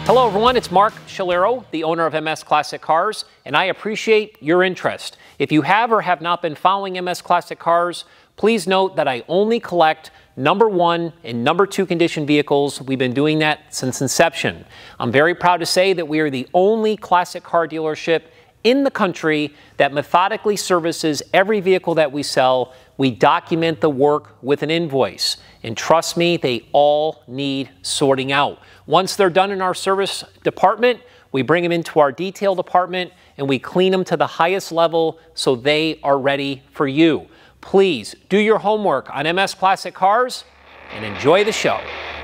Hello everyone, it's Mark Shalero, the owner of MS Classic Cars, and I appreciate your interest. If you have or have not been following MS Classic Cars, please note that I only collect #1 and #2 condition vehicles. We've been doing that since inception. I'm very proud to say that we are the only classic car dealership in the country that methodically services every vehicle that we sell. We document the work with an invoice. And trust me, they all need sorting out. Once they're done in our service department, we bring them into our detail department and we clean them to the highest level so they are ready for you. Please do your homework on MS Classic Cars and enjoy the show.